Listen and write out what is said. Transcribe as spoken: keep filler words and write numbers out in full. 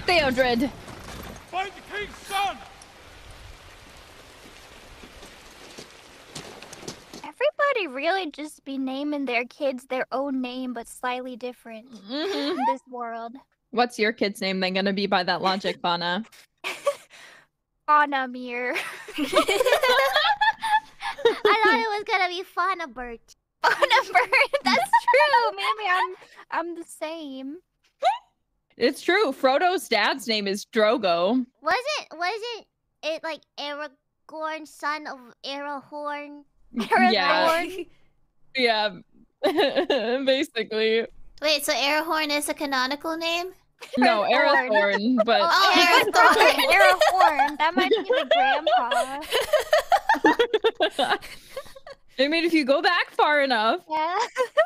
Theodred. Find the king's son. Everybody really just be naming their kids their own name, but slightly different Mm-hmm. in this world. What's your kid's name then gonna be by that logic, Fauna? Fauna Mir. I thought it was gonna be Fauna Bird. Fauna Bird. That's true. Maybe I'm I'm the same. It's true. Frodo's dad's name is Drogo. Wasn't wasn't it like Aragorn, son of Aragorn? Yeah. Yeah. Basically. Wait, so Aragorn is a canonical name? No, Aragorn, but Oh, Aragorn. Aragorn. Aragorn. That might be the grandpa. I mean, if you go back far enough. Yeah.